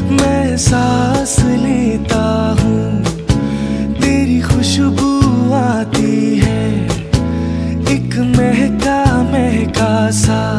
मैं सांस लेता हूँ, तेरी खुशबू आती है, एक महका महका सा